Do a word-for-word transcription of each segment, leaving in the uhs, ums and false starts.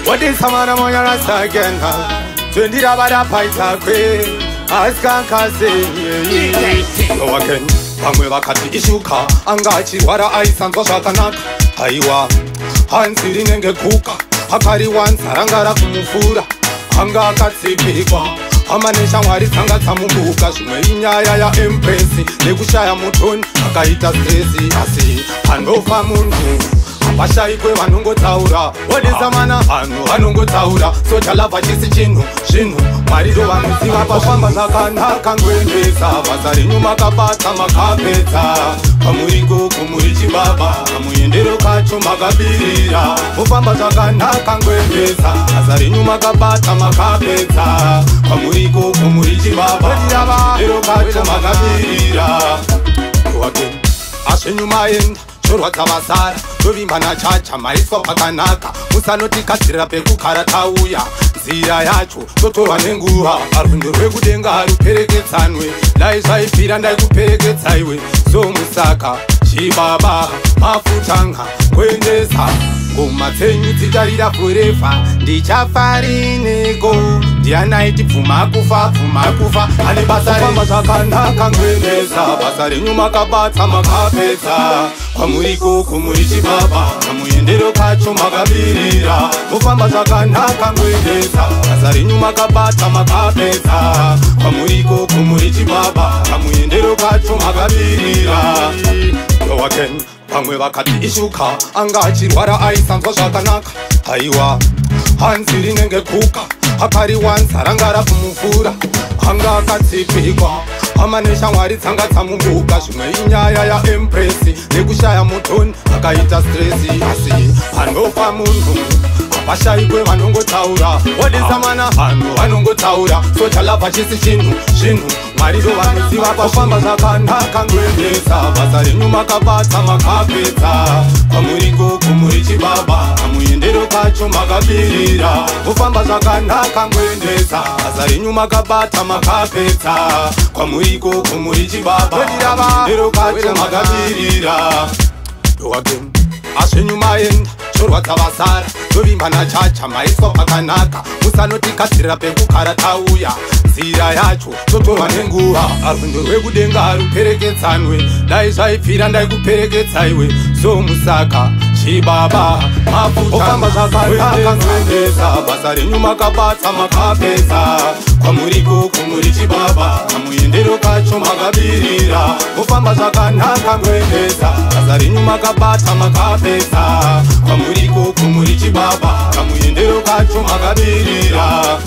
What is samana moya rasta again? Twenty rabada paita kwe. Aska kase. Go again. Pamwe wakati ishuka. Angachi wara aisanzo shakanaka. Haiwa. Hansiri nenge kuka. Hakari wansarangara kumufura. Hanga katsipikwa. Amanesha mwari tsanga tsamumbuka. Zvimwe inyaya ya empresi. Nekushaya mutoni. Akaita stresi. Asi panofa munhu. Vashayikwe vanongotaura wodezamana vanhu vanongotaura sotalabva chisi chinhu zvinhu mwari ndo vanoziva pafamba zvakanaka ngoendesa basa renyu makabata makapedza pamuriko kumuri chibaba kamuendero kacho makabirira mufamba zvakanaka ngoendesa basa renyu makabata makapedza pamuriko kumuri chibaba kamuendero kacho makabirira asvenyu maenda torwadza vasara tovimbana chacha maiswa pakanaka musanotikadzirira pekugara tauya nzira yacho totorwa nenguva arwindo rwekudenga ruperekedzanwe dai zvaibvira ndaikuperekedzaiwe somusaka chibaba mafutanga kuendesa ngoma dzenyu dzitarira forever ndichafarineko ndianaiti pfuma kufa pfuma kufa ane basa famba zvakanaka ngoendesa basa renyu makabata makapedza kwamuriko kumuri chibaba kamuendero kacho makabirira mufamba zvakanaka ngoendesa basa renyu makabata makapedza kwamuriko kumuri chibaba kamuendero kacho makabirira go again. Pamwe vakati ishuka anga achirwara aisanzwa zvakanaka haiwa hansiri nenge kuka akari wansarangara kumufura anga akatsipikwa amanesha mwari tsanga tsamumbuka zvimwe inyaya ya empresi nekushaya mutoni akaita stresi asi panofa munhu vashayikwe vanongotaura wodezamana vanhu vanongotaura sotalabva chisi chinhu zvinhu mwari ndo vanoziva pafamba zvakanaka ngoendesa basa renyu makabata makapedza pamuriko kumuri chibaba kamuendero kacho makabirira mufamba zvakanaka ngoendesa basa renyu makabata makapedza kwamuriko kumuri chibaba kamuendero kacho makabirira asvenyu maenda torwadza vasara tovimbana chacha maiswa pakanaka musanotikadzirira pekugara tauya nzira yacho totorwa nenguva arwindo rwekudenga ruperekedzanwe dai zvaibvira ndaikuperekedzaiwe somusaka chibaba mafutamba zvakanaka ngoendesa basa renyu makabata makapedza kwamuriko kumuri chibaba kamuendero kacho makabirira mufamba zvakanaka ngoendesa basa renyu makabata makapedza kwamuriko kumuri chibaba kamuendero kacho makabirira.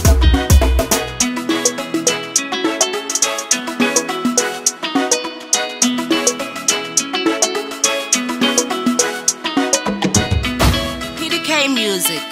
P D K Music.